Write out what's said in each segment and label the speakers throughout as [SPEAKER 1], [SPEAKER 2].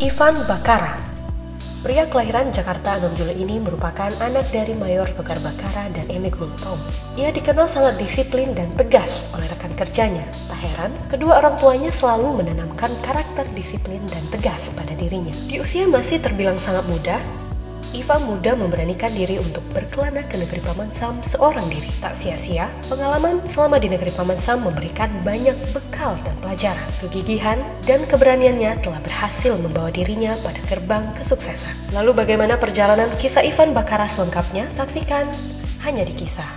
[SPEAKER 1] Ivan Bakara. Pria kelahiran Jakarta 6 Juli ini merupakan anak dari Mayor Togar Bakara dan Emi Gultom. Ia dikenal sangat disiplin dan tegas oleh rekan kerjanya. Tak heran, kedua orang tuanya selalu menanamkan karakter disiplin dan tegas pada dirinya. Di usia masih terbilang sangat muda, Ivan muda memberanikan diri untuk berkelana ke negeri Paman Sam seorang diri. Tak sia-sia, pengalaman selama di negeri Paman Sam memberikan banyak bekal dan pelajaran. Kegigihan dan keberaniannya telah berhasil membawa dirinya pada gerbang kesuksesan. Lalu bagaimana perjalanan kisah Ivan Bakara selengkapnya? Saksikan hanya di Kisah.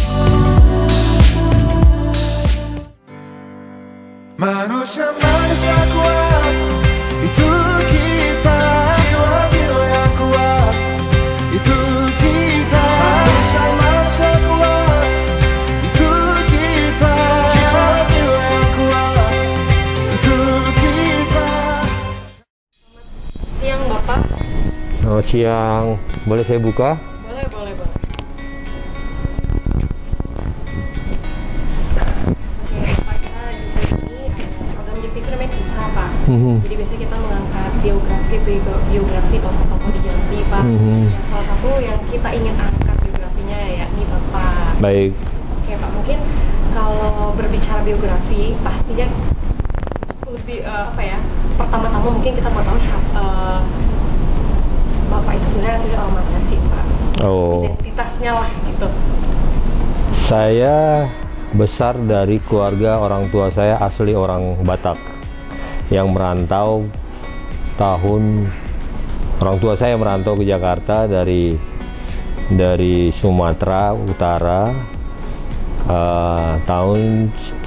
[SPEAKER 2] Manusia-manusia kuat, itu kita. Jiwa-jiwa yang kuat, itu kita. Manusia-manusia kuat, itu kita. Jiwa-jiwa yang kuat, itu kita.
[SPEAKER 1] Selamat siang Bapak.
[SPEAKER 3] Selamat siang, boleh saya buka?
[SPEAKER 1] Boleh. Jadi biasanya kita mengangkat biografi tokoh-tokoh di Jambi, Pak. Salah satu yang kita ingin angkat biografinya yakni Bapak.
[SPEAKER 3] Baik.
[SPEAKER 1] Oke Pak, mungkin kalau berbicara biografi pastinya lebih pertama-tama mungkin kita mau tahu siapa Bapak itu sebenarnya asli orang mana sih, Pak?
[SPEAKER 3] Oh.
[SPEAKER 1] Identitasnya lah gitu.
[SPEAKER 3] Saya besar dari keluarga orang tua saya asli orang Batak yang merantau orang tua saya merantau ke Jakarta dari Sumatera Utara tahun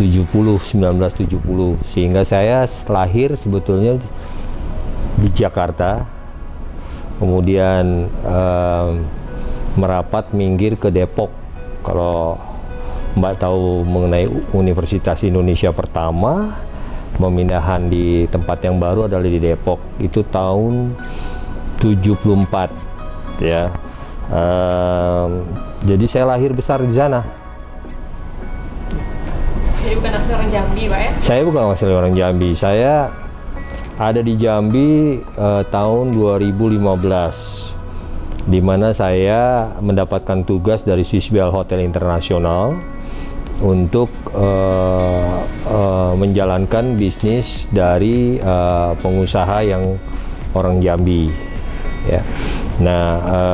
[SPEAKER 3] 1970, sehingga saya lahir sebetulnya di Jakarta, kemudian merapat minggir ke Depok. Kalau Mbak tahu mengenai Universitas Indonesia pertama, pemindahan di tempat yang baru adalah di Depok, itu tahun 74 ya. Jadi saya lahir besar di sana.
[SPEAKER 1] Jadi bukan asli orang Jambi, Pak ya?
[SPEAKER 3] Saya bukan asli orang Jambi. Saya ada di Jambi tahun 2015, di mana saya mendapatkan tugas dari Swissbell Hotel Internasional untuk menjalankan bisnis dari pengusaha yang orang Jambi ya. Nah,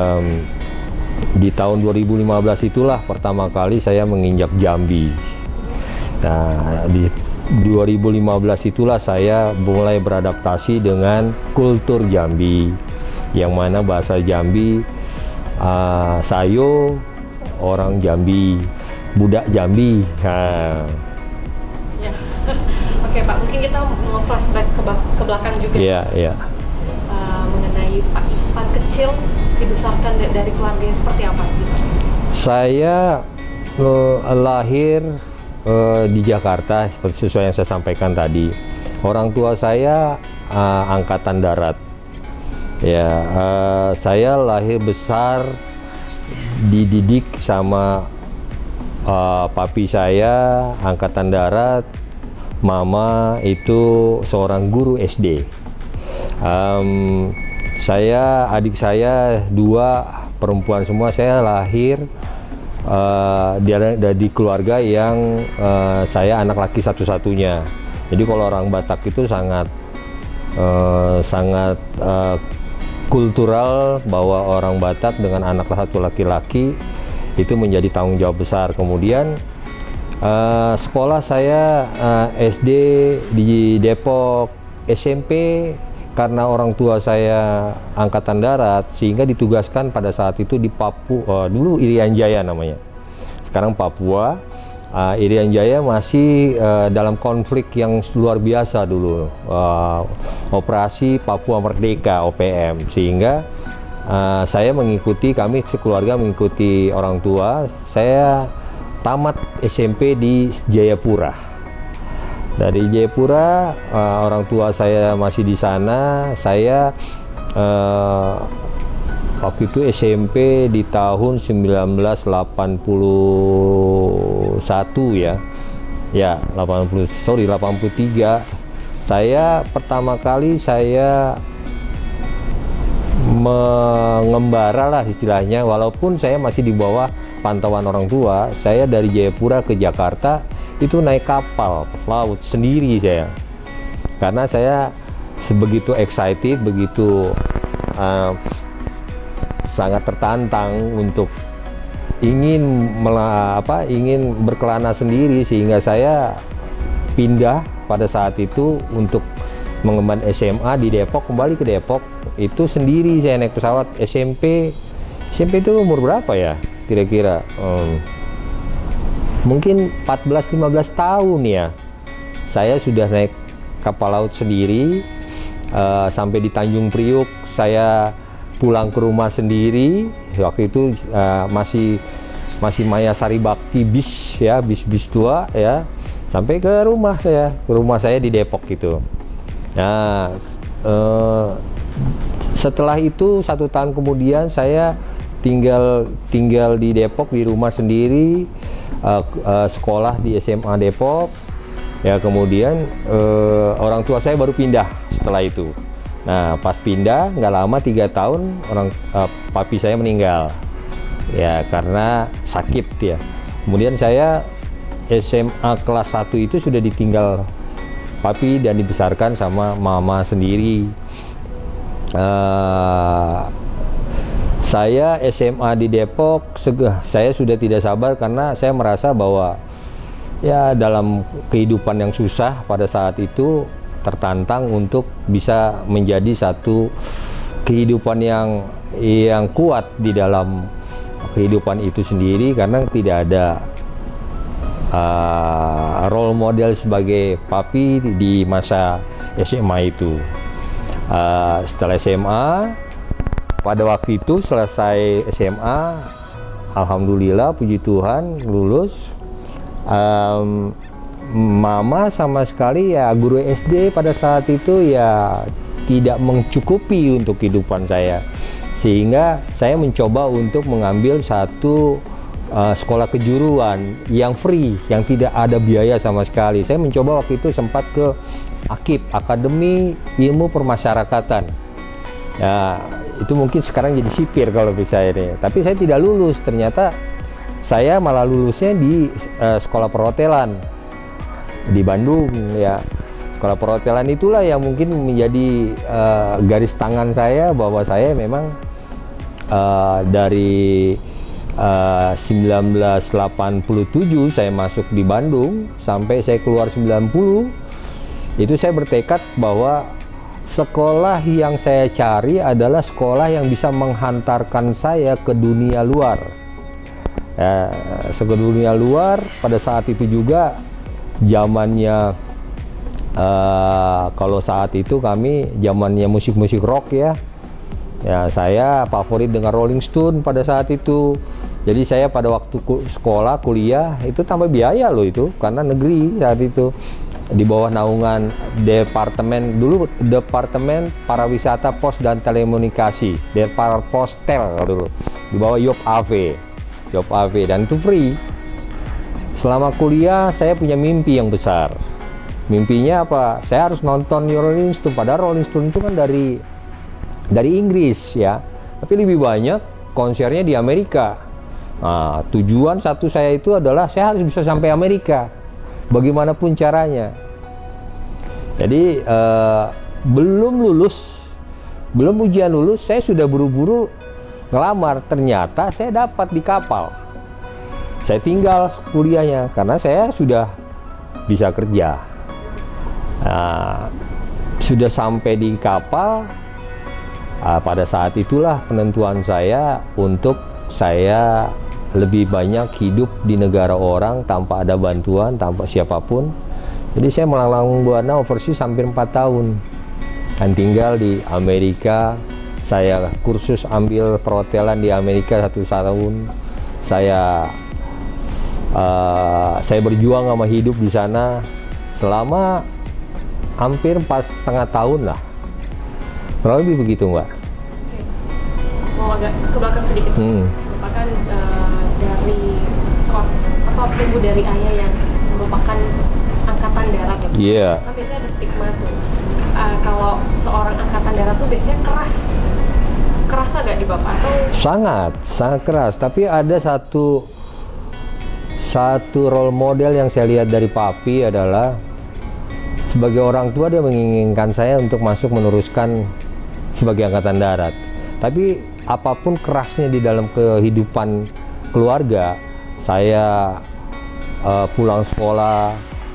[SPEAKER 3] di tahun 2015 itulah pertama kali saya menginjak Jambi. Nah, di 2015 itulah saya mulai beradaptasi dengan kultur Jambi, yang mana bahasa Jambi sayo orang Jambi, budak Jambi.
[SPEAKER 1] Ya. Oke Pak, mungkin kita mau flashback ke belakang juga.
[SPEAKER 3] Iya.
[SPEAKER 1] Mengenai Pak Ivan kecil dibesarkan dari keluarga yang seperti apa sih, Pak?
[SPEAKER 3] Saya lahir di Jakarta seperti sesuai yang saya sampaikan tadi. Orang tua saya angkatan darat. Ya, saya lahir besar dididik sama papi saya angkatan darat, mama itu seorang guru SD. Adik saya dua perempuan semua. Saya lahir di keluarga yang saya anak laki satu-satunya. Jadi kalau orang Batak itu sangat kultural bahwa orang Batak dengan anak satu laki-laki itu menjadi tanggung jawab besar. Kemudian sekolah saya SD di Depok, SMP karena orang tua saya angkatan darat sehingga ditugaskan pada saat itu di Papua, dulu Irian Jaya namanya, sekarang Papua. Irian Jaya masih dalam konflik yang luar biasa dulu, operasi Papua Merdeka OPM, sehingga kami sekeluarga mengikuti orang tua. Saya tamat SMP di Jayapura. Dari Jayapura, orang tua saya masih di sana. Saya waktu itu SMP di tahun 1981 ya. Ya, 83. Saya pertama kali mengembara lah istilahnya, walaupun saya masih di bawah pantauan orang tua. Saya dari Jayapura ke Jakarta itu naik kapal laut sendiri saya, karena saya sebegitu excited, begitu sangat tertantang untuk ingin berkelana sendiri, sehingga saya pindah pada saat itu untuk mengemban SMA di Depok, kembali ke Depok itu sendiri. Saya naik pesawat SMP itu umur berapa ya kira-kira, mungkin 14-15 tahun ya, saya sudah naik kapal laut sendiri. Sampai di Tanjung Priuk saya pulang ke rumah sendiri. Waktu itu masih Maya Sari Bakti bis ya, bis tua ya, sampai ke rumah saya di Depok gitu. Nah, setelah itu 1 tahun kemudian saya tinggal di Depok di rumah sendiri, sekolah di SMA Depok ya. Kemudian orang tua saya baru pindah setelah itu. Nah, pas pindah nggak lama 3 tahun papi saya meninggal ya karena sakit ya. Kemudian saya SMA kelas 1 itu sudah ditinggal papi dan dibesarkan sama mama sendiri. Saya SMA di Depok, saya sudah tidak sabar karena saya merasa bahwa ya dalam kehidupan yang susah pada saat itu tertantang untuk bisa menjadi satu kehidupan yang kuat di dalam kehidupan itu sendiri, karena tidak ada role model sebagai papi di masa SMA itu. Setelah SMA, pada waktu itu selesai SMA, alhamdulillah puji Tuhan lulus. Mama sama sekali ya, guru SD pada saat itu ya tidak mencukupi untuk kehidupan saya, sehingga saya mencoba untuk mengambil satu sekolah kejuruan yang free, yang tidak ada biaya sama sekali. Saya mencoba waktu itu sempat ke AKIP, Akademi Ilmu Permasyarakatan ya, itu mungkin sekarang jadi sipir kalau bisa ini, tapi saya tidak lulus. Ternyata saya malah lulusnya di sekolah perhotelan di Bandung ya. Sekolah perhotelan itulah yang mungkin menjadi garis tangan saya bahwa saya memang dari 1987 saya masuk di Bandung sampai saya keluar 90, itu saya bertekad bahwa sekolah yang saya cari adalah sekolah yang bisa menghantarkan saya ke dunia luar. Ke dunia luar pada saat itu juga zamannya kalau saat itu kami zamannya musik-musik rock ya. Ya, saya favorit dengan Rolling Stone pada saat itu. Jadi saya pada waktu sekolah, kuliah itu tambah biaya loh itu, karena negeri saat itu di bawah naungan Departemen Pariwisata Pos dan Telekomunikasi, Deparpostel dulu, di bawah Job AV, dan itu free. Selama kuliah saya punya mimpi yang besar. Mimpinya apa? Saya harus nonton Rolling Stone, padahal Rolling Stone itu kan dari Inggris ya, tapi lebih banyak konsernya di Amerika. Nah, tujuan satu saya itu adalah saya harus bisa sampai Amerika bagaimanapun caranya. Jadi belum ujian lulus saya sudah buru-buru ngelamar. Ternyata saya dapat di kapal. Saya tinggal kuliahnya karena saya sudah bisa kerja. Nah, sudah sampai di kapal. Pada saat itulah penentuan saya untuk saya lebih banyak hidup di negara orang tanpa ada bantuan, tanpa siapapun. Jadi saya melanglang buana overseas hampir 4 tahun. Dan tinggal di Amerika, saya kursus ambil perhotelan di Amerika 1 tahun. Saya berjuang sama hidup di sana selama hampir 4,5 tahun lah. Kurang lebih begitu, Mbak.
[SPEAKER 1] Oke. Mau agak ke belakang sedikit. Merupakan dari ibu dari ayah yang merupakan angkatan darat.
[SPEAKER 3] Iya.
[SPEAKER 1] Kan biasanya ada stigma tuh. Kalau seorang angkatan darat tuh biasanya keras
[SPEAKER 3] Sangat keras. Tapi ada satu role model yang saya lihat dari papi adalah sebagai orang tua dia menginginkan saya untuk masuk meneruskan sebagai angkatan darat. Tapi apapun kerasnya di dalam kehidupan keluarga, saya pulang sekolah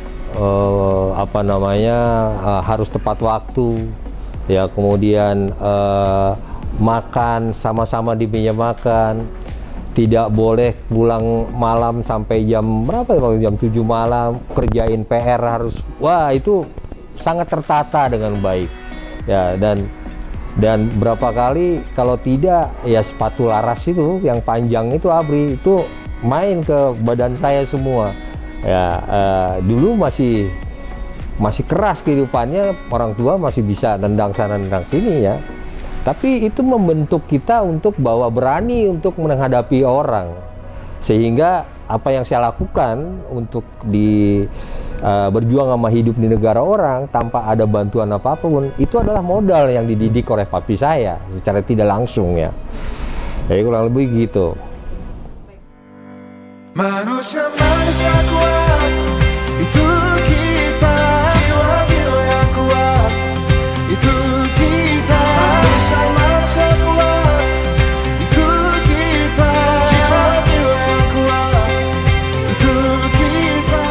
[SPEAKER 3] harus tepat waktu, ya, kemudian makan sama-sama di meja makan, tidak boleh pulang malam sampai jam berapa ya, jam 7 malam, kerjain PR harus, wah itu sangat tertata dengan baik, ya. Dan berapa kali kalau tidak, ya sepatu laras itu yang panjang itu ABRI itu main ke badan saya semua, ya. Dulu masih keras kehidupannya, orang tua masih bisa nendang sana nendang sini, ya. Tapi itu membentuk kita untuk bahwa berani untuk menghadapi orang. Sehingga apa yang saya lakukan untuk berjuang sama hidup di negara orang tanpa ada bantuan apapun, itu adalah modal yang dididik oleh papi saya secara tidak langsung, ya. Jadi kurang lebih gitu.
[SPEAKER 2] Manusia kuat, itu kita. Jiwa yang kuat, itu kita. Manusia kuat, itu kita. Jiwa yang kuat, itu kita.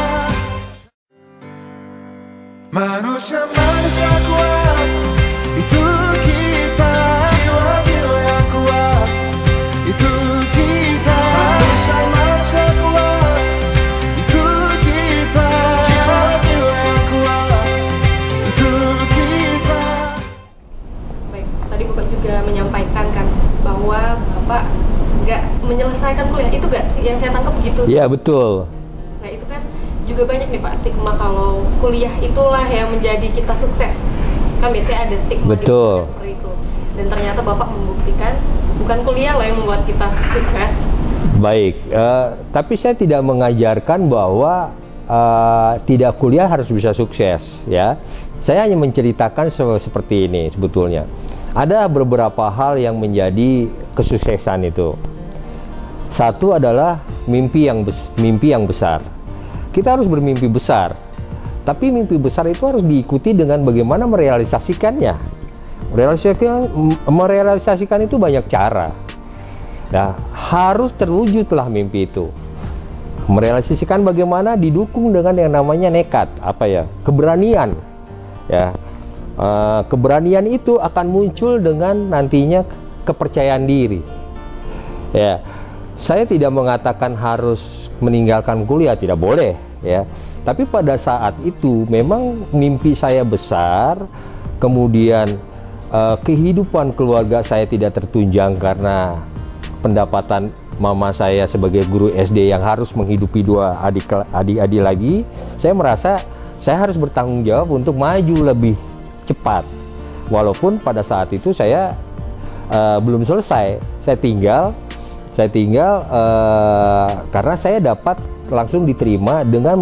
[SPEAKER 2] Manusia kuat, itu kita. Jiwa yang kuat, itu kita. Manusia kuat, itu kita. Jiwa yang kuat, itu kita.
[SPEAKER 1] Baik, tadi Bapak juga menyampaikan kan bahwa Bapak nggak menyelesaikan kuliah, itu nggak yang saya tangkap gitu?
[SPEAKER 3] Iya, betul.
[SPEAKER 1] Nah itu kan juga banyak nih Pak stigma kalau kuliah itulah yang menjadi kita sukses. Kan biasanya ada stigma
[SPEAKER 3] Betul.
[SPEAKER 1] seperti itu. Dan ternyata Bapak membuktikan bukan kuliah loh yang membuat kita sukses.
[SPEAKER 3] Baik, tapi saya tidak mengajarkan bahwa tidak kuliah harus bisa sukses, ya. Saya hanya menceritakan seperti ini sebetulnya. Ada beberapa hal yang menjadi kesuksesan itu. Satu adalah mimpi yang besar. Kita harus bermimpi besar. Tapi mimpi besar itu harus diikuti dengan bagaimana merealisasikannya. Merealisasikan itu banyak cara. Nah, harus terwujudlah mimpi itu. Merealisasikan bagaimana didukung dengan yang namanya nekat, keberanian, ya. Keberanian itu akan muncul dengan nantinya kepercayaan diri, ya. Saya tidak mengatakan harus meninggalkan kuliah, tidak boleh, ya. Tapi pada saat itu memang mimpi saya besar, kemudian kehidupan keluarga saya tidak tertunjang karena pendapatan mama saya sebagai guru SD yang harus menghidupi dua adik-adik lagi. Saya merasa saya harus bertanggung jawab untuk maju lebih cepat. Walaupun pada saat itu saya belum selesai, saya tinggal karena saya dapat langsung diterima dengan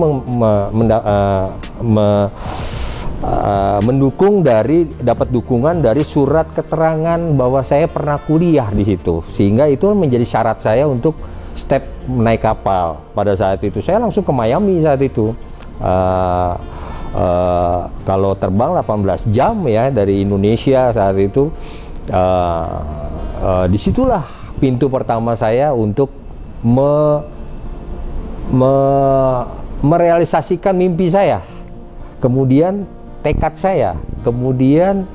[SPEAKER 3] dapat dukungan dari surat keterangan bahwa saya pernah kuliah di situ, sehingga itu menjadi syarat saya untuk step naik kapal. Pada saat itu saya langsung ke Miami saat itu. Kalau terbang 18 jam ya dari Indonesia saat itu. Disitulah pintu pertama saya untuk merealisasikan mimpi saya, kemudian tekad saya, kemudian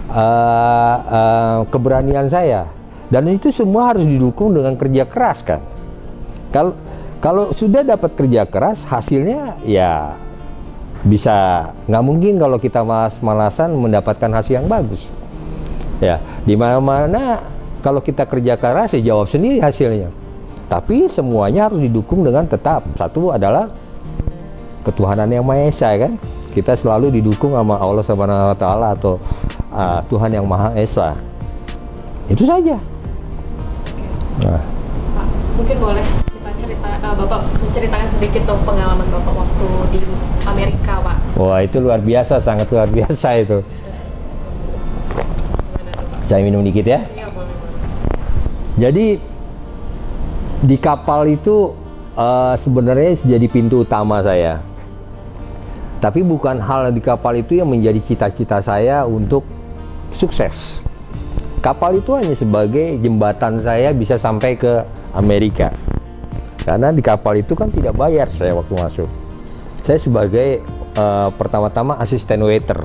[SPEAKER 3] keberanian saya, dan itu semua harus didukung dengan kerja keras kan. Kalau sudah dapat kerja keras, hasilnya ya bisa, nggak mungkin kalau kita malas-malasan mendapatkan hasil yang bagus. Ya, di mana-mana kalau kita kerja keras ya jawab sendiri hasilnya. Tapi semuanya harus didukung dengan tetap. Satu adalah ketuhanan yang Maha Esa kan. Kita selalu didukung sama Allah Subhanahu wa taala atau Tuhan yang Maha Esa. Itu saja. Nah.
[SPEAKER 1] Pak, mungkin boleh Bapak menceritakan sedikit dong pengalaman Bapak waktu di Amerika, Pak.
[SPEAKER 3] Wah, itu luar biasa, sangat luar biasa itu. Saya minum dikit ya.
[SPEAKER 1] Iya, boleh.
[SPEAKER 3] Jadi di kapal itu sebenarnya jadi pintu utama saya. Tapi bukan hal di kapal itu yang menjadi cita-cita saya untuk sukses. Kapal itu hanya sebagai jembatan saya bisa sampai ke Amerika. Karena di kapal itu kan tidak bayar saya waktu masuk. Saya sebagai pertama-tama asisten waiter.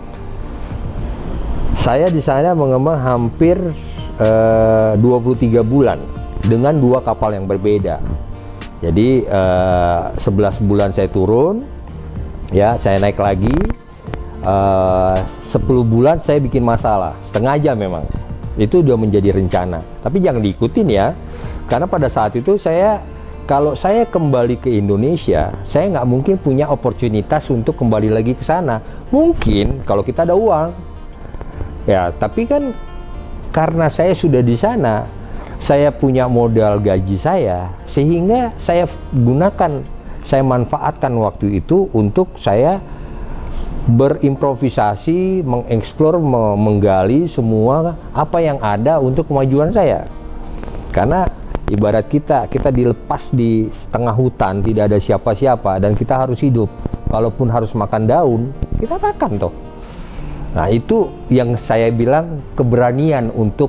[SPEAKER 3] Saya di sana mengembang hampir 23 bulan dengan 2 kapal yang berbeda. Jadi 11 bulan saya turun, ya saya naik lagi. 10 bulan saya bikin masalah, setengah jam memang. Itu udah menjadi rencana. Tapi jangan diikutin ya, karena pada saat itu kalau saya kembali ke Indonesia, saya nggak mungkin punya oportunitas untuk kembali lagi ke sana. Mungkin kalau kita ada uang, ya. Tapi kan karena saya sudah di sana, saya punya modal gaji saya, sehingga saya manfaatkan waktu itu untuk saya berimprovisasi, mengeksplor, menggali semua apa yang ada untuk kemajuan saya. Karena ibarat kita dilepas di tengah hutan, tidak ada siapa-siapa, dan kita harus hidup. Kalaupun harus makan daun, kita makan toh. Nah, itu yang saya bilang keberanian untuk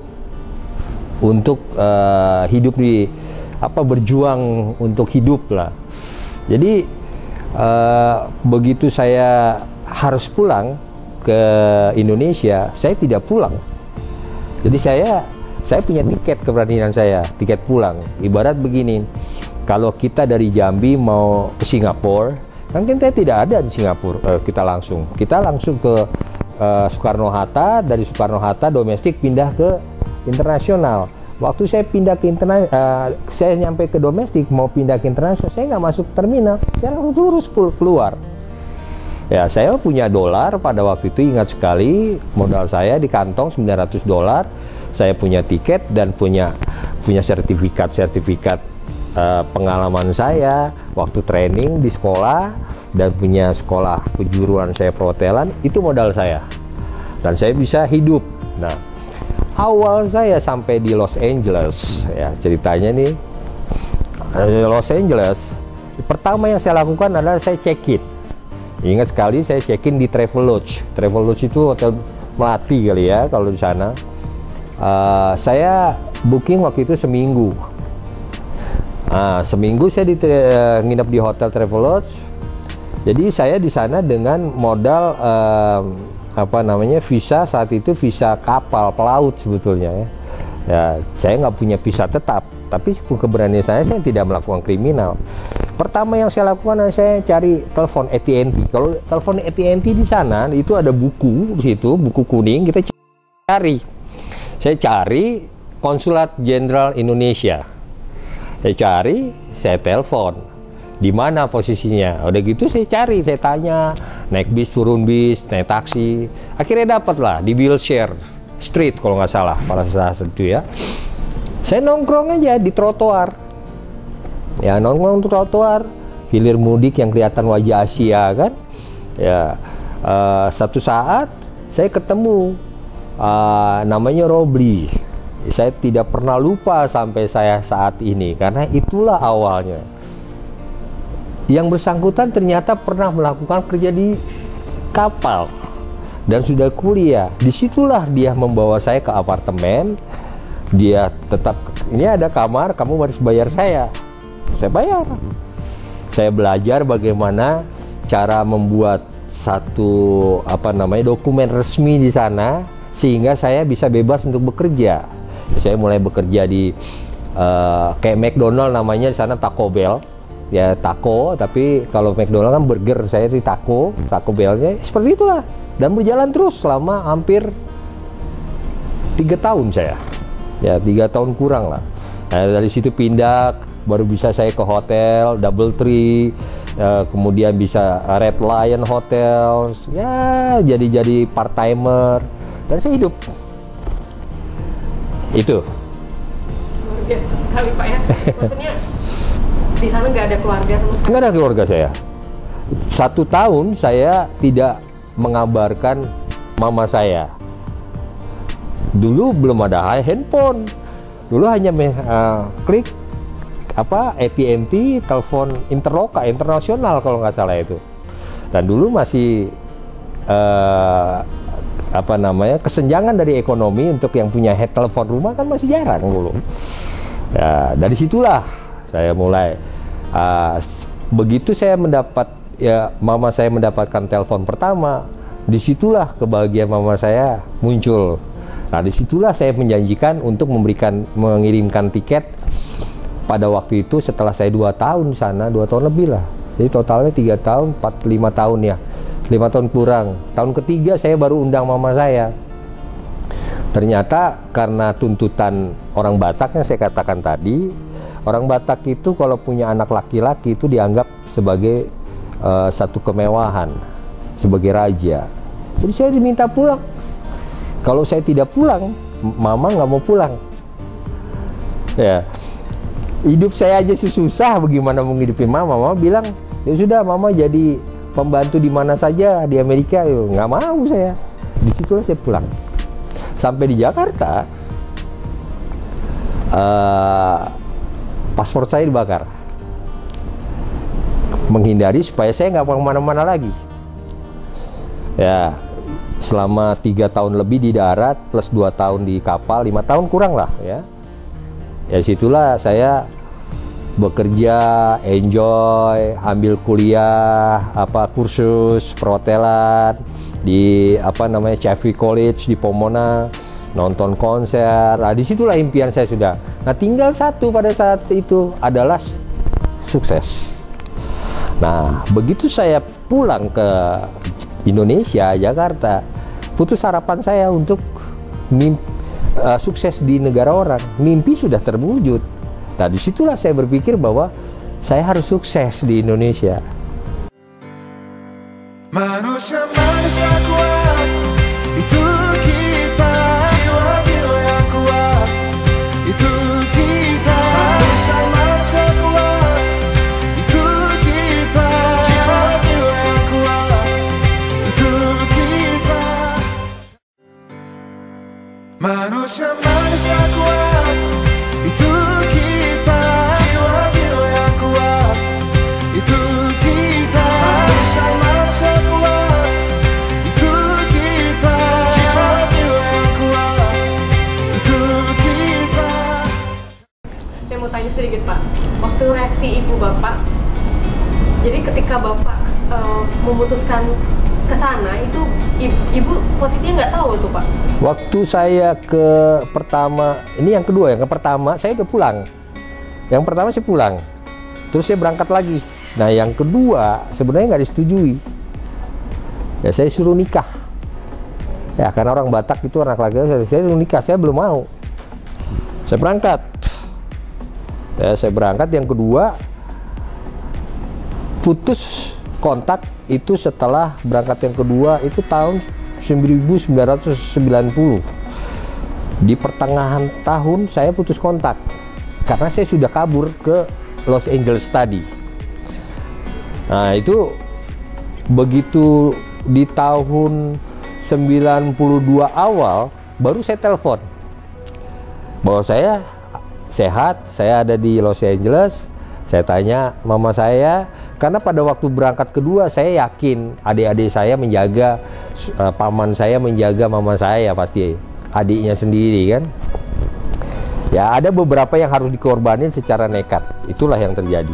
[SPEAKER 3] hidup berjuang untuk hidup lah. Jadi begitu saya harus pulang ke Indonesia, saya tidak pulang. Jadi saya punya tiket keberanian saya, tiket pulang. Ibarat begini, kalau kita dari Jambi mau ke Singapura, kan kita tidak ada di Singapura, kita langsung ke Soekarno-Hatta, dari Soekarno-Hatta domestik pindah ke internasional. Waktu saya pindah ke saya nyampe ke domestik mau pindah ke internasional, saya nggak masuk terminal, saya langsung lurus keluar. Ya, saya punya dolar pada waktu itu, ingat sekali, modal saya di kantong $900. Saya punya tiket dan punya sertifikat pengalaman saya waktu training di sekolah, dan punya sekolah kejuruan saya perhotelan. Itu modal saya, dan saya bisa hidup. Nah, awal saya sampai di Los Angeles, ya ceritanya nih, Los Angeles, pertama yang saya lakukan adalah saya check-in. Ingat sekali, saya check-in di Travelodge. Travelodge itu hotel melati kali ya kalau di sana. Saya booking waktu itu seminggu. Seminggu saya nginep di hotel Travelodge. Jadi saya di sana dengan modal visa saat itu, visa kapal pelaut sebetulnya ya. Ya, saya nggak punya visa tetap, tapi keberanian saya tidak melakukan kriminal. Pertama yang saya lakukan adalah saya cari telepon AT&T. Kalau telepon AT&T di sana itu ada buku di situ, buku kuning, kita cari. Saya cari Konsulat Jenderal Indonesia. Saya cari, saya telepon. Di mana posisinya? Udah gitu saya cari, saya tanya, naik bis, turun bis, naik taksi. Akhirnya dapat lah di Wilshire Street kalau nggak salah pada saat itu ya. Saya nongkrong aja di trotoar. Ya, nongkrong di trotoar, hilir mudik yang kelihatan wajah Asia kan. Ya, satu saat saya ketemu namanya Robli. Saya tidak pernah lupa sampai saya saat ini, karena itulah awalnya. Yang bersangkutan ternyata pernah melakukan kerja di kapal dan sudah kuliah. Disitulah dia membawa saya ke apartemen. Dia tetap, ini ada kamar, kamu harus bayar saya. Saya bayar. Saya belajar bagaimana cara membuat satu dokumen resmi di sana, sehingga saya bisa bebas untuk bekerja. Saya mulai bekerja di kayak McDonald namanya di sana, Taco Bell. Ya, taco, tapi kalau McDonald kan burger, saya di Taco Bellnya seperti itulah. Dan berjalan terus selama hampir 3 tahun saya. Ya, 3 tahun kurang lah. Nah, dari situ pindah, baru bisa saya ke hotel Doubletree, kemudian bisa Red Lion Hotels, ya jadi part timer, dan saya hidup. Itu.
[SPEAKER 1] Luar biasa sekali Pak ya. Maksudnya di sana nggak ada keluarga sama sekali?
[SPEAKER 3] Nggak ada keluarga saya. 1 tahun saya tidak mengabarkan mama saya. Dulu belum ada handphone. Dulu hanya klik apa AT&T, telepon interlokal internasional kalau nggak salah itu. Dan dulu masih apa namanya, kesenjangan dari ekonomi untuk yang punya telepon rumah kan masih jarang dulu. Ya, dari situlah saya mulai. Begitu saya mama saya mendapatkan telepon pertama, disitulah kebahagiaan mama saya muncul. Nah, disitulah saya menjanjikan untuk mengirimkan tiket. Pada waktu itu setelah saya 2 tahun di sana, 2 tahun lebih lah. Jadi totalnya 3 tahun, 5 tahun ya. 5 tahun kurang. Tahun ketiga saya baru undang mama saya. Ternyata karena tuntutan orang Batak yang saya katakan tadi, orang Batak itu kalau punya anak laki-laki itu dianggap sebagai satu kemewahan, sebagai raja. Jadi saya diminta pulang. Kalau saya tidak pulang, mama nggak mau pulang. Ya. Hidup saya aja susah, bagaimana mau ngidupin mama? Mama bilang, ya sudah, mama jadi pembantu di mana saja di Amerika. Yuk, nggak mau saya. Disitulah saya pulang. Sampai di Jakarta, paspor saya dibakar, menghindari supaya saya nggak mau kemana-mana lagi. Ya, selama 3 tahun lebih di darat plus 2 tahun di kapal, 5 tahun kurang lah ya. Ya situlah saya bekerja, enjoy, ambil kuliah, kursus perhotelan di Chevy College di Pomona, nonton konser. Nah, disitulah impian saya sudah. Nah, tinggal satu pada saat itu adalah sukses. Nah, begitu saya pulang ke Indonesia, Jakarta, putus harapan saya untuk sukses di negara orang. Mimpi sudah terwujud. Nah, disitulah saya berpikir bahwa saya harus sukses di Indonesia.
[SPEAKER 2] Manusia-manusia kuat, itu kita. Jiwa-jiwa yang kuat, itu kita. Manusia-manusia kuat, itu kita. Jiwa-jiwa yang kuat, itu kita. Manusia-manusia kuat, itu kita. Jiwa-jiwa yang kuat, itu kita. Manusia-manusia kuat, itu kita. Jiwa-jiwa yang kuat, itu kita.
[SPEAKER 1] Saya mau tanya sedikit Pak, waktu reaksi ibu bapak, jadi ketika bapak memutuskan ke sana itu ibu posisinya nggak tahu tuh Pak?
[SPEAKER 3] Waktu saya yang pertama saya udah pulang. Yang pertama saya pulang, terus saya berangkat lagi. Nah, yang kedua sebenarnya nggak disetujui. Ya, saya suruh nikah. Ya, karena orang Batak itu anak laki-laki, saya suruh nikah, saya belum mau. Saya berangkat. Ya, saya berangkat. Yang kedua, putus kontak itu setelah berangkat yang kedua itu tahun 1990. Di pertengahan tahun saya putus kontak karena saya sudah kabur ke Los Angeles tadi. Nah, itu begitu di tahun 92 awal baru saya telepon bahwa saya sehat, saya ada di Los Angeles. Saya tanya mama saya, karena pada waktu berangkat kedua saya yakin adik-adik saya menjaga, paman saya menjaga mama saya, pasti adiknya sendiri kan. Ya, ada beberapa yang harus dikorbanin secara nekat. Itulah yang terjadi.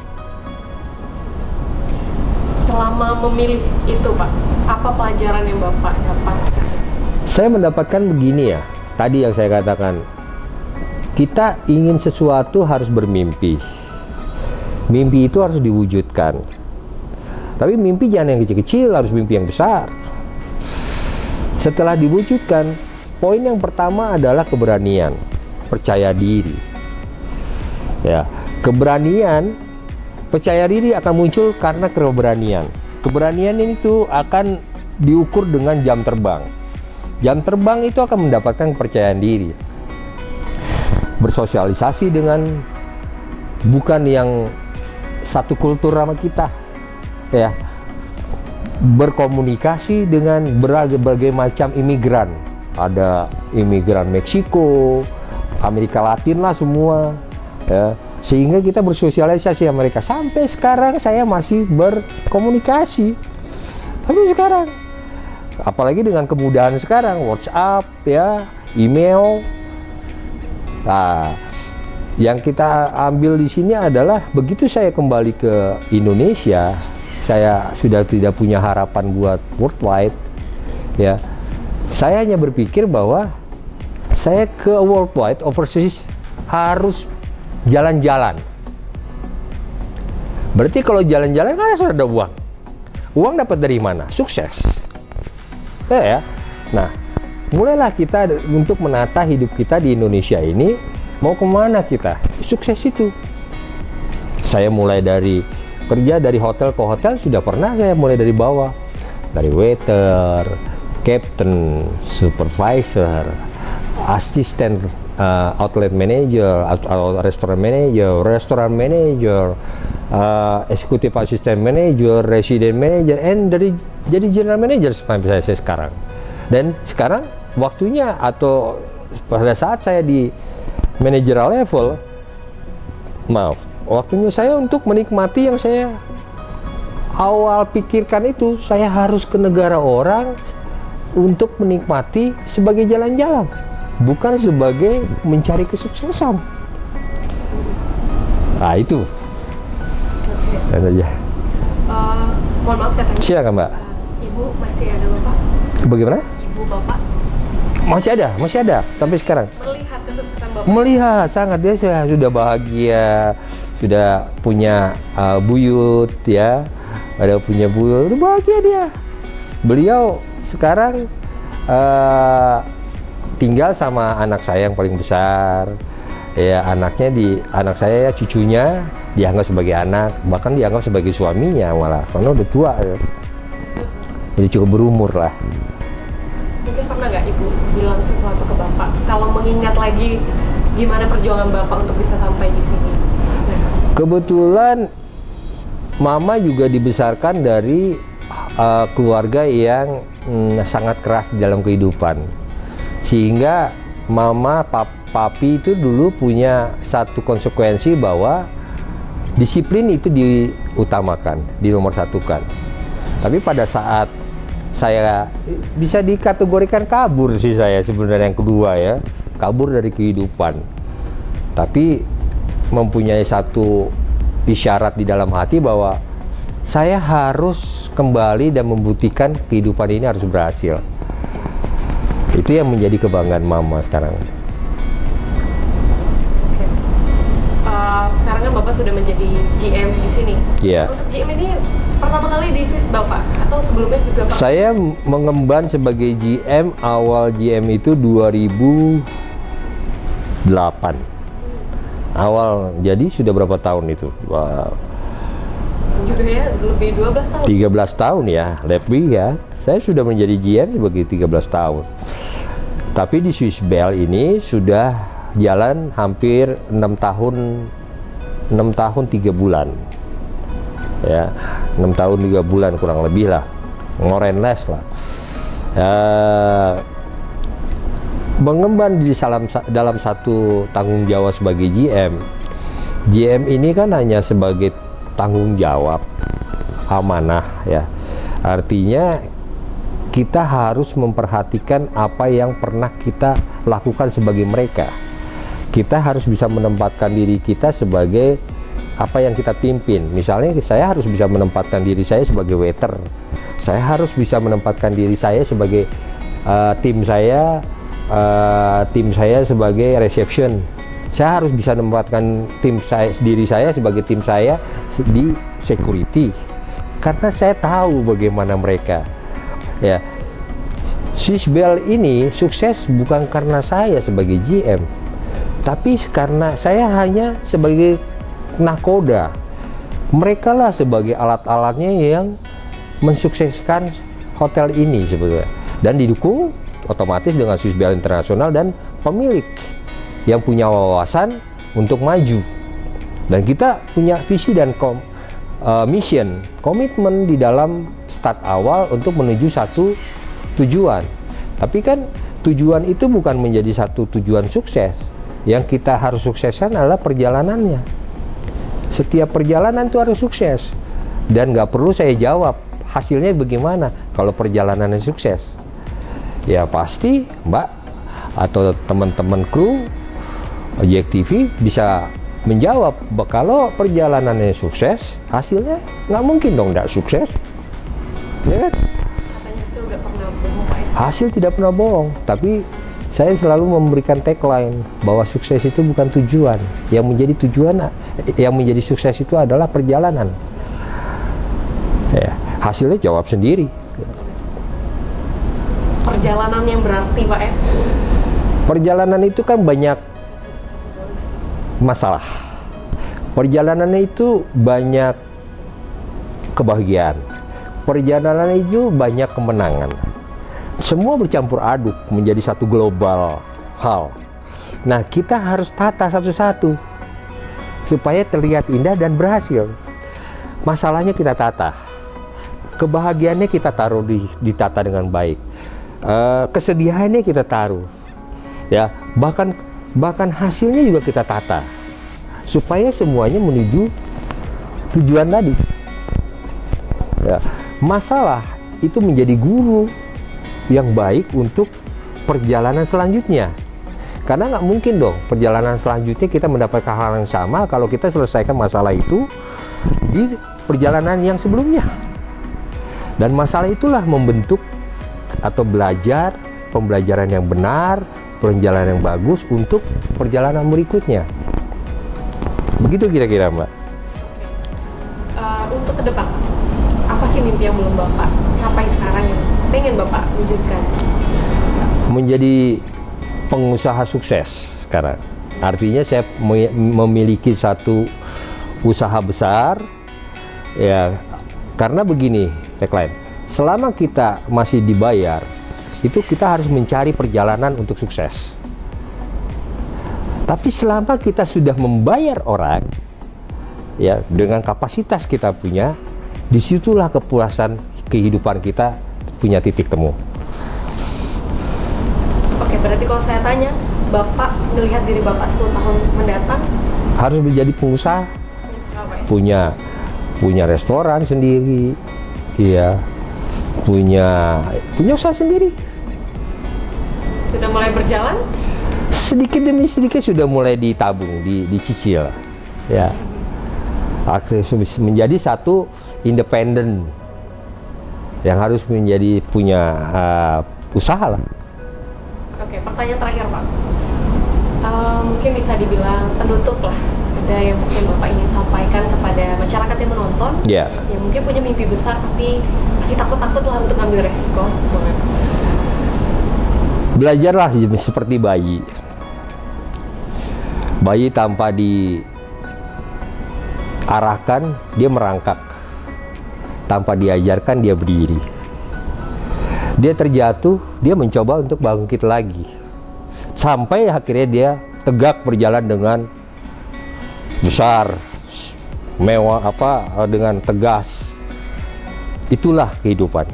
[SPEAKER 1] Selama memilih itu Pak, apa pelajaran yang Bapak dapatkan?
[SPEAKER 3] Saya mendapatkan begini ya, tadi yang saya katakan, kita ingin sesuatu harus bermimpi. Mimpi itu harus diwujudkan. Tapi mimpi jangan yang kecil-kecil, harus mimpi yang besar. Setelah diwujudkan, poin yang pertama adalah keberanian, percaya diri. Ya, keberanian, percaya diri akan muncul karena keberanian. Keberanian itu akan diukur dengan jam terbang. Jam terbang itu akan mendapatkan kepercayaan diri. Bersosialisasi dengan bukan yang satu kultur sama kita, ya. Berkomunikasi dengan berbagai macam imigran. Ada imigran Meksiko, Amerika Latin lah semua, ya. Sehingga kita bersosialisasi sama mereka. Sampai sekarang saya masih berkomunikasi. Tapi sekarang, apalagi dengan kemudahan sekarang, WhatsApp, ya, email. Nah, yang kita ambil di sini adalah begitu saya kembali ke Indonesia, saya sudah tidak punya harapan buat worldwide, ya. Saya hanya berpikir bahwa saya ke worldwide overseas harus jalan-jalan. Berarti kalau jalan-jalan kan harus ada uang. Uang dapat dari mana? Sukses. Ya. Nah, mulailah kita untuk menata hidup kita di Indonesia ini. Mau kemana kita? Sukses itu. Saya mulai dari kerja dari hotel ke hotel, sudah pernah saya mulai dari bawah. Dari waiter, captain, supervisor, asisten outlet manager, atau restoran manager, executive assistant manager, resident manager, and jadi general manager sampai saya sekarang. Dan sekarang waktunya atau pada saat saya di managerial level, waktunya saya untuk menikmati yang saya awal pikirkan itu. Saya harus ke negara orang untuk menikmati sebagai jalan-jalan, bukan sebagai mencari kesuksesan. Nah, itu. Saja.
[SPEAKER 1] Mohon maaf saya tanya.
[SPEAKER 3] Silakan, Mbak.
[SPEAKER 1] Ibu masih ada Bapak?
[SPEAKER 3] Bagaimana?
[SPEAKER 1] Ibu Bapak
[SPEAKER 3] Masih ada sampai sekarang.
[SPEAKER 1] melihat kesuksesan Bapak?
[SPEAKER 3] Melihat sangat, dia sudah bahagia, sudah punya buyut, ya. Ada punya buyut, udah bahagia dia. Beliau sekarang tinggal sama anak saya yang paling besar, ya. Anak saya, cucunya dianggap sebagai anak, bahkan dianggap sebagai suaminya malah, karena udah tua, ya. Udah cukup berumur lah.
[SPEAKER 1] Mungkin pernah nggak Ibu bilang sesuatu ke Bapak, kalau mengingat lagi gimana perjuangan Bapak untuk bisa sampai di sini?
[SPEAKER 3] Kebetulan Mama juga dibesarkan dari keluarga yang sangat keras di dalam kehidupan, sehingga Mama, Papi itu dulu punya satu konsekuensi bahwa disiplin itu diutamakan, dinomor satukan. Tapi pada saat saya bisa dikategorikan kabur sih saya sebenarnya, yang kedua, ya, kabur dari kehidupan. Tapi mempunyai satu isyarat di dalam hati bahwa saya harus kembali dan membuktikan kehidupan ini harus berhasil. Itu yang menjadi kebanggaan Mama sekarang.
[SPEAKER 1] Sekarang kan Bapak sudah menjadi GM di sini.
[SPEAKER 3] Iya.
[SPEAKER 1] Untuk GM ini pertama kali di SIS Bapak atau sebelumnya juga Pak?
[SPEAKER 3] Saya mengemban sebagai GM, awal GM itu 2008. Awal, jadi sudah berapa tahun itu?
[SPEAKER 1] Juga ya, lebih 12 tahun.
[SPEAKER 3] 13 tahun ya, lebih ya. Saya sudah menjadi GM sebagai 13 tahun. Tapi di Swiss Bell ini sudah jalan hampir 6 tahun 3 bulan. Ya, 6 tahun 3 bulan kurang lebih lah. Ngorenles lah. Mengemban di dalam satu tanggung jawab sebagai GM. GM ini kan hanya sebagai tanggung jawab, amanah, ya. Artinya kita harus memperhatikan apa yang pernah kita lakukan sebagai mereka. Kita harus bisa menempatkan diri kita sebagai apa yang kita pimpin. Misalnya saya harus bisa menempatkan diri saya sebagai waiter. Saya harus bisa menempatkan diri saya sebagai tim saya sebagai reception. Saya harus bisa menempatkan diri saya sebagai tim saya di security. Karena saya tahu bagaimana mereka. Ya, Swiss Bell ini sukses bukan karena saya sebagai GM, tapi karena saya hanya sebagai nakoda. Mereka lah sebagai alat-alatnya yang mensukseskan hotel ini sebetulnya, dan didukung otomatis dengan Swiss Bell International dan pemilik yang punya wawasan untuk maju. Dan kita punya visi dan mission, komitmen di dalam start awal untuk menuju satu tujuan. Tapi kan tujuan itu bukan menjadi satu tujuan sukses. Yang kita harus sukseskan adalah perjalanannya. Setiap perjalanan itu harus sukses. Dan nggak perlu saya jawab hasilnya bagaimana kalau perjalanannya sukses. Ya pasti Mbak atau teman-teman kru Jack TV bisa menjawab, kalau perjalanannya sukses, hasilnya nggak mungkin dong nggak sukses, ya kan?
[SPEAKER 1] Hasil nggak pernah bohong, Pak.
[SPEAKER 3] Hasil tidak pernah bohong, tapi saya selalu memberikan tagline bahwa sukses itu bukan tujuan, yang menjadi tujuan, yang menjadi sukses itu adalah perjalanan. Ya, hasilnya jawab sendiri.
[SPEAKER 1] Perjalanan yang berarti, Pak ya?
[SPEAKER 3] Perjalanan itu kan banyak masalah. Perjalanannya itu banyak kebahagiaan. Perjalanan itu banyak kemenangan. Semua bercampur aduk menjadi satu global hal. Nah, kita harus tata satu-satu supaya terlihat indah dan berhasil. Masalahnya kita tata. Kebahagiaannya kita taruh ditata dengan baik. Kesedihannya kita taruh. Ya, bahkan hasilnya juga kita tata supaya semuanya menuju tujuan tadi. Ya, masalah itu menjadi guru yang baik untuk perjalanan selanjutnya, karena nggak mungkin dong perjalanan selanjutnya kita mendapatkan hal yang sama kalau kita selesaikan masalah itu di perjalanan yang sebelumnya. Dan masalah itulah membentuk atau belajar pembelajaran yang benar, perjalanan yang bagus untuk perjalanan berikutnya. Begitu kira-kira, Mbak.
[SPEAKER 1] Untuk ke depan, apa sih mimpi yang belum Bapak capai sekarang yang pengen Bapak wujudkan?
[SPEAKER 3] Menjadi pengusaha sukses sekarang. Artinya saya memiliki satu usaha besar, ya, karena begini, tagline. Selama kita masih dibayar, itu kita harus mencari perjalanan untuk sukses. Tapi selama kita sudah membayar orang, ya, dengan kapasitas kita punya, disitulah kepuasan kehidupan kita punya titik temu.
[SPEAKER 1] Oke, berarti kalau saya tanya, Bapak melihat diri Bapak 10 tahun mendatang
[SPEAKER 3] harus menjadi pengusaha, punya restoran sendiri, ya, punya usaha sendiri.
[SPEAKER 1] Sudah mulai berjalan?
[SPEAKER 3] Sedikit demi sedikit sudah mulai ditabung, dicicil, ya. Menjadi satu independen yang harus punya usaha lah.
[SPEAKER 1] Oke, pertanyaan terakhir, Pak. Mungkin bisa dibilang penutup lah. Ada yang mungkin Bapak ingin sampaikan kepada masyarakat yang menonton,
[SPEAKER 3] Ya.
[SPEAKER 1] yang mungkin punya mimpi besar tapi masih takut-takut lah untuk ngambil resiko.
[SPEAKER 3] Belajarlah seperti bayi. Bayi tanpa diarahkan dia merangkak, tanpa diajarkan dia berdiri. Dia terjatuh, dia mencoba untuk bangkit lagi, sampai akhirnya dia tegak berjalan dengan besar, mewah, dengan tegas. Itulah kehidupan.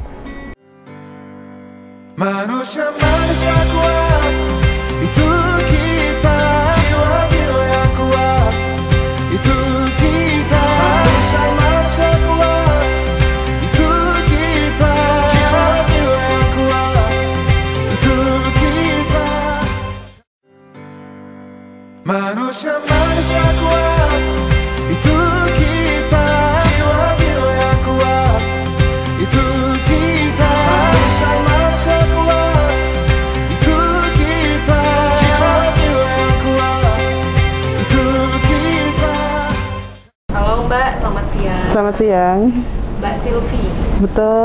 [SPEAKER 2] Manusia kuat, itu kita. Jiwa yang kuat, itu kita. Manusia kuat, itu kita. Jiwa yang kuat, itu kita. Manusia kuat, itu kita. Jiwa yang kuat, itu kita. Manusia kuat, itu kita. Jiwa yang kuat, itu kita.
[SPEAKER 1] Halo Mbak, selamat siang.
[SPEAKER 4] Selamat siang.
[SPEAKER 1] Mbak Silvi.
[SPEAKER 4] Betul.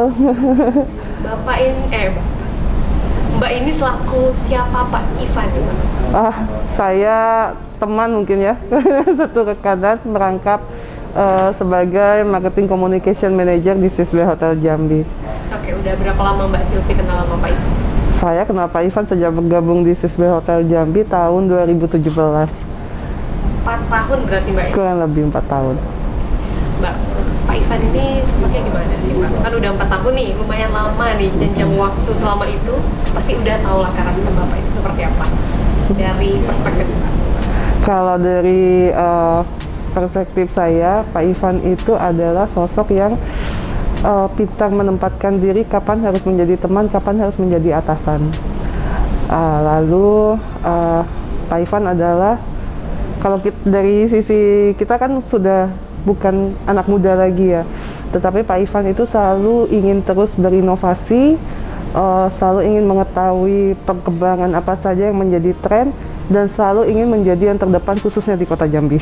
[SPEAKER 1] Mbak ini selaku siapa Pak Ivan?
[SPEAKER 4] Saya teman mungkin ya. Satu rekanan merangkap sebagai Marketing Communication Manager di Swiss Bay Hotel Jambi.
[SPEAKER 1] Oke, udah berapa lama Mbak Silvi kenal sama Pak Ivan?
[SPEAKER 4] Saya kenal Pak Ivan sejak bergabung di Swiss Bay Hotel Jambi tahun 2017.
[SPEAKER 1] 4 tahun berarti Mbak ya?
[SPEAKER 4] Kurang lebih 4 tahun.
[SPEAKER 1] Mbak, Pak Ivan ini sosoknya gimana sih Mbak? Kan udah 4 tahun nih, lumayan lama nih jenjang waktu selama itu. Pasti udah tahu lah karakter Bapak itu seperti apa dari perspektif Mbak.
[SPEAKER 4] Kalau dari perspektif saya, Pak Ivan itu adalah sosok yang pintar menempatkan diri kapan harus menjadi teman, kapan harus menjadi atasan. Lalu Pak Ivan adalah, kalau dari sisi kita kan sudah bukan anak muda lagi ya, tetapi Pak Ivan itu selalu ingin terus berinovasi, selalu ingin mengetahui perkembangan apa saja yang menjadi tren, dan selalu ingin menjadi yang terdepan khususnya di Kota Jambi.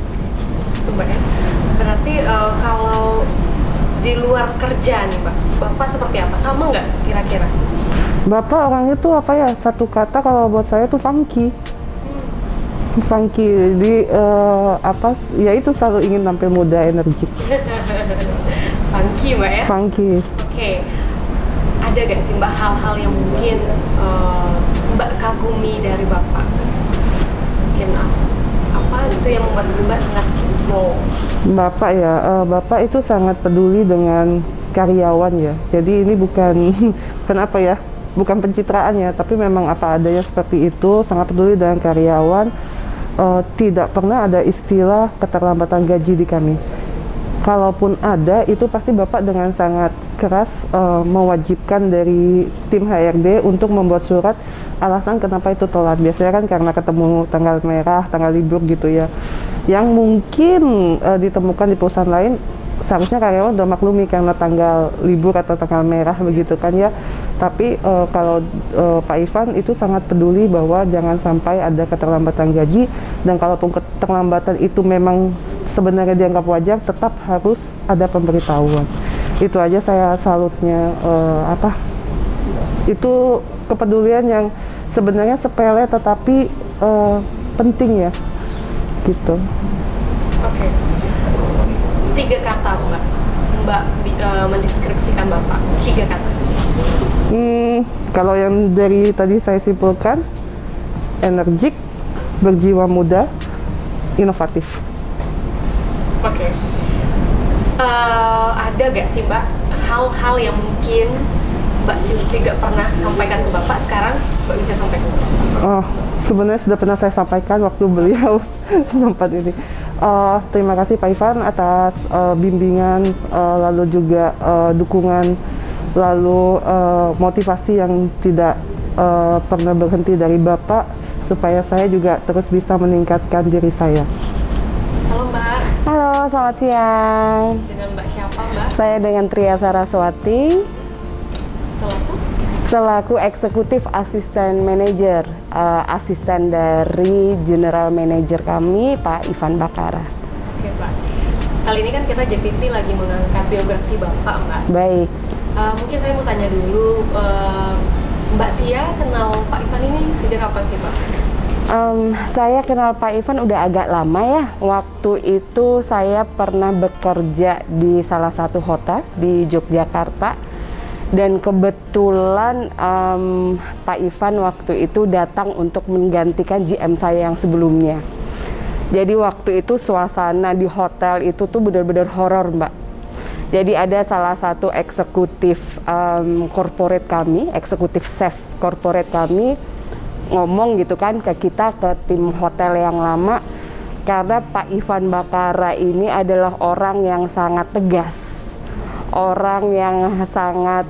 [SPEAKER 1] Berarti kalau di luar kerja nih Mbak, Bapak seperti apa? Sama nggak kira-kira?
[SPEAKER 4] Bapak orangnya tuh apa ya, satu kata kalau buat saya tuh funky. Funky, jadi apa ya, itu selalu ingin tampil muda, energik.
[SPEAKER 1] Funky Mbak ya?
[SPEAKER 4] Funky.
[SPEAKER 1] Oke. Ada gak sih Mbak hal-hal yang mungkin Mbak kagumi dari Bapak? Mungkin apa gitu yang membuat Mbak sangat wow?
[SPEAKER 4] Bapak ya, Bapak itu sangat peduli dengan karyawan ya. Jadi ini bukan apa ya, bukan pencitraan ya, tapi memang apa adanya seperti itu. Sangat peduli dengan karyawan. Tidak pernah ada istilah keterlambatan gaji di kami. Kalaupun ada, itu pasti Bapak dengan sangat keras mewajibkan dari tim HRD untuk membuat surat alasan kenapa itu telat. Biasanya kan karena ketemu tanggal merah, tanggal libur gitu ya, yang mungkin ditemukan di perusahaan lain. Seharusnya karyawan udah maklumi karena tanggal libur atau tanggal merah begitu kan ya. Tapi kalau Pak Ivan itu sangat peduli bahwa jangan sampai ada keterlambatan gaji, dan kalaupun keterlambatan itu memang sebenarnya dianggap wajar, tetap harus ada pemberitahuan. Itu aja saya salutnya, itu kepedulian yang sebenarnya sepele tetapi penting ya, gitu.
[SPEAKER 1] Oke. 3 kata Mbak mendeskripsikan Bapak. 3 kata.
[SPEAKER 4] Kalau yang dari tadi saya simpulkan, energik, berjiwa muda, inovatif.
[SPEAKER 1] Oke. Ada gak sih Mbak hal-hal yang mungkin Mbak Silvi gak pernah sampaikan ke Bapak, sekarang Mbak bisa sampaikan ke Bapak?
[SPEAKER 4] Sebenarnya sudah pernah saya sampaikan waktu beliau sempat ini. Terima kasih Pak Ivan atas bimbingan, lalu juga dukungan, lalu motivasi yang tidak pernah berhenti dari Bapak, supaya saya juga terus bisa meningkatkan diri saya.
[SPEAKER 1] Halo Mbak.
[SPEAKER 5] Halo, selamat siang.
[SPEAKER 1] Dengan Mbak siapa Mbak?
[SPEAKER 5] Saya dengan Tria Saraswati, selaku Eksekutif Asisten Manager, asisten dari General Manager kami, Pak Ivan Bakara.
[SPEAKER 1] Oke Mbak. Kali ini kan kita JPP lagi mengangkat biografi Bapak Mbak.
[SPEAKER 5] Baik.
[SPEAKER 1] Mungkin saya mau tanya dulu, Mbak Tia kenal Pak Ivan ini sejak kapan sih Pak?
[SPEAKER 5] Saya kenal Pak Ivan udah agak lama ya. Waktu itu saya pernah bekerja di salah satu hotel di Yogyakarta, dan kebetulan Pak Ivan waktu itu datang untuk menggantikan GM saya yang sebelumnya. Jadi waktu itu suasana di hotel itu tuh benar-benar horor Mbak. Jadi ada salah satu eksekutif corporate kami, eksekutif chef corporate kami, ngomong gitu kan ke kita, ke tim hotel yang lama, karena Pak Ivan Bakara ini adalah orang yang sangat tegas, orang yang sangat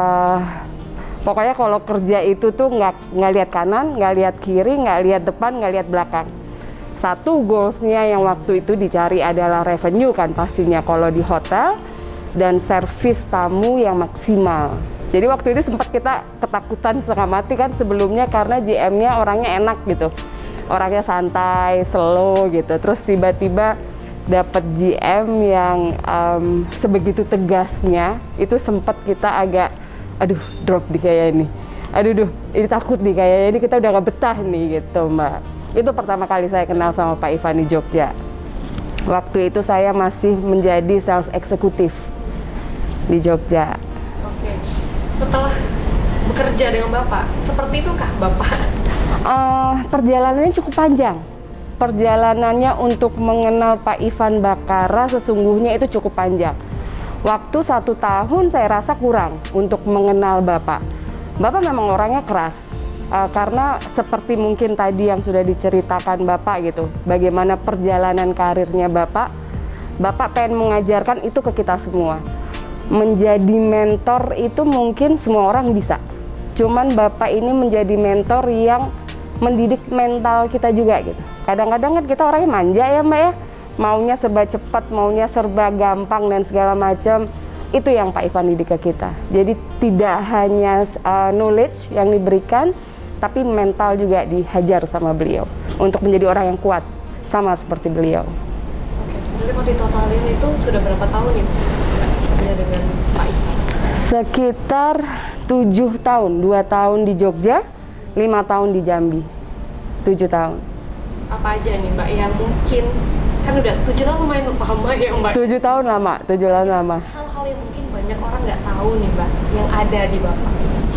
[SPEAKER 5] pokoknya kalau kerja itu tuh nggak lihat kanan, nggak lihat kiri, nggak lihat depan, nggak lihat belakang. Satu goalsnya yang waktu itu dicari adalah revenue kan pastinya kalau di hotel, dan servis tamu yang maksimal. Jadi waktu itu sempat kita ketakutan setengah mati kan sebelumnya, karena GM-nya orangnya enak gitu, orangnya santai, slow gitu. Terus tiba-tiba dapat GM yang sebegitu tegasnya, itu sempat kita agak, aduh drop di kayak ini, ini takut nih kayaknya, ini kita udah gak betah nih gitu Mbak. Itu pertama kali saya kenal sama Pak Ivan di Jogja. Waktu itu saya masih menjadi sales eksekutif di Jogja.
[SPEAKER 1] Oke. Setelah bekerja dengan Bapak, seperti itukah Bapak?
[SPEAKER 5] Perjalanannya cukup panjang. Perjalanannya untuk mengenal Pak Ivan Bakara sesungguhnya itu cukup panjang. Waktu 1 tahun saya rasa kurang untuk mengenal Bapak. Bapak memang orangnya keras, Karena seperti mungkin tadi yang sudah diceritakan Bapak gitu, bagaimana perjalanan karirnya Bapak pengen mengajarkan itu ke kita semua. Menjadi mentor itu mungkin semua orang bisa, cuman Bapak ini menjadi mentor yang mendidik mental kita juga gitu. Kadang-kadang kan kita orangnya manja ya Mbak ya, maunya serba cepat, maunya serba gampang dan segala macam. Itu yang Pak Ivan didik ke kita. Jadi tidak hanya knowledge yang diberikan, tapi mental juga dihajar sama beliau untuk menjadi orang yang kuat, sama seperti beliau.
[SPEAKER 1] Oke, jadi kalau ditotalin itu sudah berapa tahun nih kerja dengan Pak Ivan?
[SPEAKER 5] Sekitar 7 tahun, 2 tahun di Jogja, 5 tahun di Jambi, 7 tahun.
[SPEAKER 1] Apa aja nih Mbak yang mungkin, kan udah 7 tahun lumayan lama ya Mbak?
[SPEAKER 5] 7 tahun lama, 7 tahun lama.
[SPEAKER 1] Hal-hal yang mungkin banyak orang nggak tahu nih Mbak, yang ada di Bapak.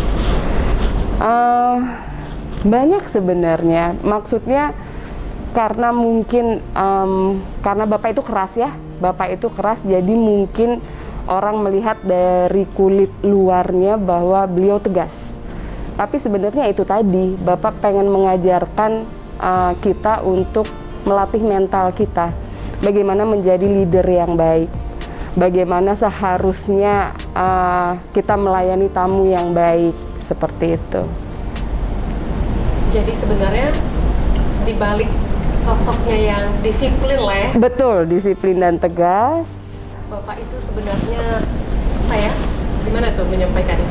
[SPEAKER 5] Banyak sebenarnya, maksudnya karena mungkin karena Bapak itu keras ya, Bapak itu keras, jadi mungkin orang melihat dari kulit luarnya bahwa beliau tegas. Tapi sebenarnya itu tadi, Bapak pengen mengajarkan kita untuk melatih mental kita, bagaimana menjadi leader yang baik, bagaimana seharusnya kita melayani tamu yang baik, seperti itu.
[SPEAKER 1] Jadi sebenarnya dibalik sosoknya yang disiplin lah ya.
[SPEAKER 5] Betul, disiplin dan tegas.
[SPEAKER 1] Bapak itu sebenarnya apa ya? Gimana tuh menyampaikannya?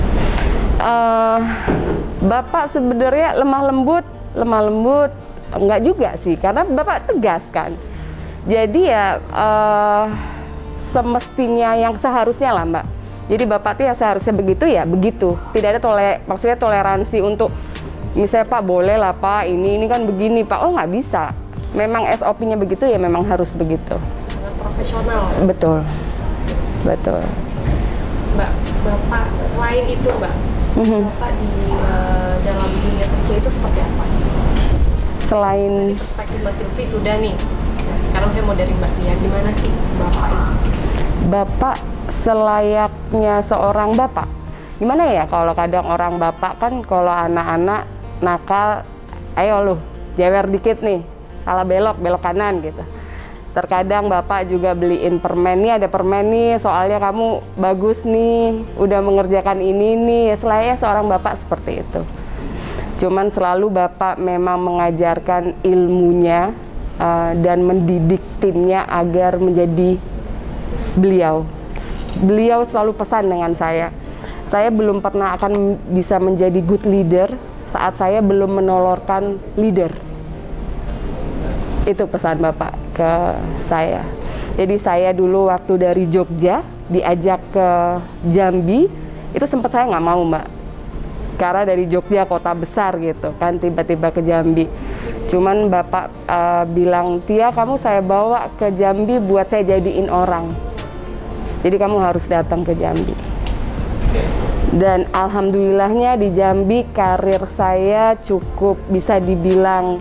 [SPEAKER 5] Bapak sebenarnya lemah lembut, enggak juga sih, karena Bapak tegas kan. Jadi ya semestinya yang seharusnya lah Mbak. Jadi Bapak tuh yang seharusnya begitu ya begitu. Tidak ada maksudnya toleransi untuk misalnya Pak boleh lah Pak ini kan begini Pak, oh nggak bisa. Memang SOP-nya begitu ya memang harus begitu.
[SPEAKER 1] Sangat profesional.
[SPEAKER 5] Betul, betul.
[SPEAKER 1] Mbak, Bapak selain itu Mbak, Bapak di dalam dunia kerja itu seperti apa?
[SPEAKER 5] Selain
[SPEAKER 1] Tadi perspektif Mbak Silvi sudah nih. Nah, sekarang saya mau dari Mbak Tia, gimana sih Bapak itu?
[SPEAKER 5] Bapak selayaknya seorang bapak. Gimana ya kalau kadang orang bapak kan kalau anak-anak nakal, ayo lu jewer dikit nih, salah belok kanan gitu. Terkadang bapak juga beliin permen, nih ada permen nih, soalnya kamu bagus nih, udah mengerjakan ini nih. Selayaknya seorang bapak seperti itu. Cuman selalu bapak memang mengajarkan ilmunya dan mendidik timnya agar menjadi beliau. Beliau selalu pesan dengan saya belum pernah akan bisa menjadi good leader saat saya belum menolorkan leader. Itu pesan Bapak ke saya. Jadi saya dulu waktu dari Jogja diajak ke Jambi, itu sempat saya nggak mau Mbak. Karena dari Jogja kota besar gitu kan, tiba-tiba ke Jambi. Cuman Bapak bilang, Tia kamu saya bawa ke Jambi buat saya jadiin orang. Jadi kamu harus datang ke Jambi. Dan alhamdulillahnya di Jambi karir saya cukup bisa dibilang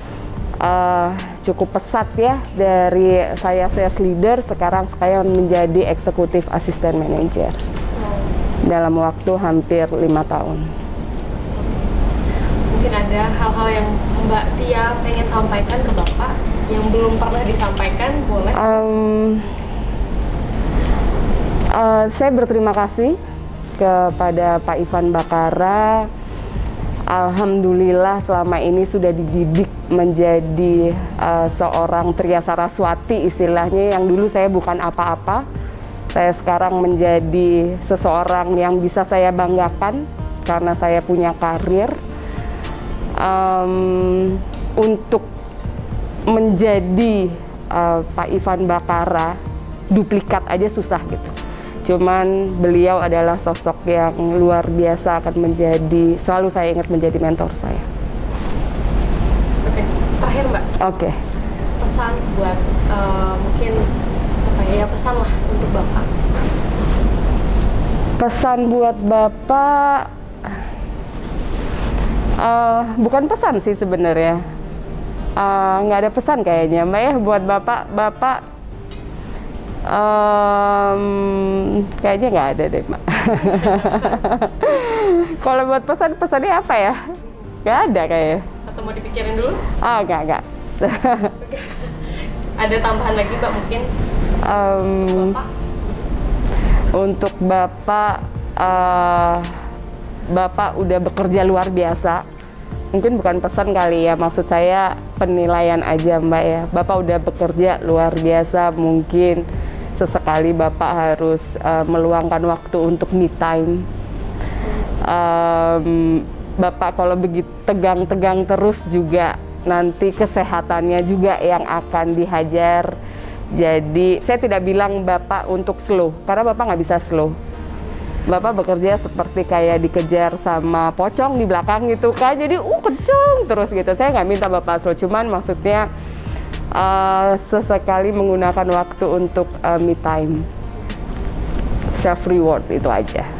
[SPEAKER 5] cukup pesat ya. Dari saya sales leader, sekarang saya menjadi eksekutif asisten manajer dalam waktu hampir 5 tahun.
[SPEAKER 1] Mungkin ada hal-hal yang Mbak Tia pengen sampaikan ke Bapak yang belum pernah disampaikan, boleh?
[SPEAKER 5] Saya berterima kasih kepada Pak Ivan Bakara. Alhamdulillah selama ini sudah dididik menjadi seorang Tria Saraswati istilahnya, yang dulu saya bukan apa-apa. Saya sekarang menjadi seseorang yang bisa saya banggakan karena saya punya karir. Untuk menjadi Pak Ivan Bakara duplikat aja susah gitu. Cuman beliau adalah sosok yang luar biasa, akan menjadi, selalu saya ingat menjadi mentor saya.
[SPEAKER 1] Oke, terakhir Mbak.
[SPEAKER 5] Oke.
[SPEAKER 1] Pesan buat mungkin apa ya, pesan lah untuk Bapak.
[SPEAKER 5] Pesan buat Bapak, bukan pesan sih sebenarnya. Nggak ada pesan kayaknya Mbak ya buat Bapak. Kayaknya nggak ada deh Mbak. Kalau buat pesannya apa ya? Gak ada kayaknya.
[SPEAKER 1] Atau mau dipikirin dulu?
[SPEAKER 5] Oh, enggak.
[SPEAKER 1] Ada tambahan lagi Mbak mungkin? Bapak?
[SPEAKER 5] Untuk Bapak, Bapak udah bekerja luar biasa. Mungkin bukan pesan kali ya, maksud saya penilaian aja Mbak ya. Bapak udah bekerja luar biasa, mungkin sesekali Bapak harus meluangkan waktu untuk me time. Bapak kalau begitu tegang-tegang terus juga nanti kesehatannya juga yang akan dihajar. Jadi saya tidak bilang Bapak untuk slow, karena Bapak nggak bisa slow. Bapak bekerja seperti kayak dikejar sama pocong di belakang gitu kan, jadi kenceng terus gitu. Saya nggak minta Bapak slow, cuman maksudnya sesekali menggunakan waktu untuk me time, self reward, itu aja.